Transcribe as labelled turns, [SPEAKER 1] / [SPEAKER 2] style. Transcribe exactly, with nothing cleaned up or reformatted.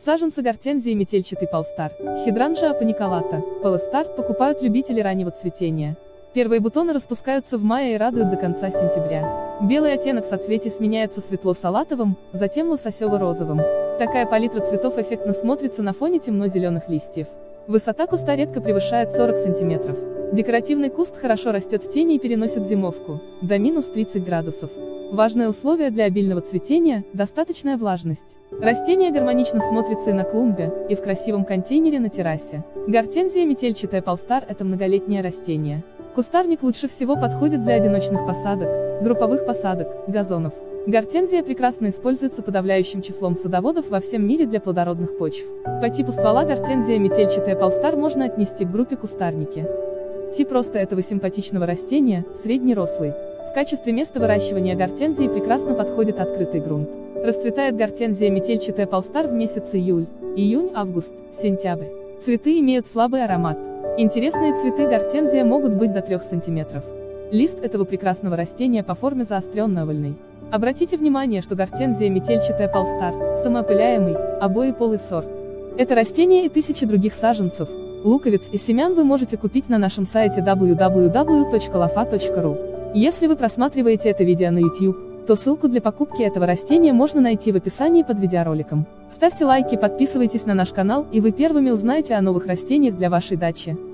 [SPEAKER 1] Саженцы гортензии метельчатый полстар, хидранджа апаниколата, полыстар покупают любители раннего цветения. Первые бутоны распускаются в мае и радуют до конца сентября. Белый оттенок соцветий сменяется светло-салатовым, затем лососево-розовым. Такая палитра цветов эффектно смотрится на фоне темно-зеленых листьев. Высота куста редко превышает сорок сантиметров. Декоративный куст хорошо растет в тени и переносит зимовку, до минус тридцати градусов. Важное условие для обильного цветения – достаточная влажность. Растение гармонично смотрится и на клумбе, и в красивом контейнере на террасе. Гортензия метельчатая полстар – это многолетнее растение. Кустарник лучше всего подходит для одиночных посадок, групповых посадок, газонов. Гортензия прекрасно используется подавляющим числом садоводов во всем мире для плодородных почв. По типу ствола гортензия метельчатая полстар можно отнести к группе кустарники. Тип роста этого симпатичного растения – среднерослый. В качестве места выращивания гортензии прекрасно подходит открытый грунт. Расцветает гортензия метельчатая полстар в месяц июль, июнь, август, сентябрь. Цветы имеют слабый аромат. Интересные цветы гортензия могут быть до трёх сантиметров. Лист этого прекрасного растения по форме заостренно-овальный. Обратите внимание, что гортензия метельчатая полстар – самоопыляемый, обоеполый сорт. Это растение и тысячи других саженцев, луковиц и семян вы можете купить на нашем сайте дабл ю дабл ю дабл ю точка лофа точка ру. Если вы просматриваете это видео на YouTube, то ссылку для покупки этого растения можно найти в описании под видеороликом. Ставьте лайки, подписывайтесь на наш канал, и вы первыми узнаете о новых растениях для вашей дачи.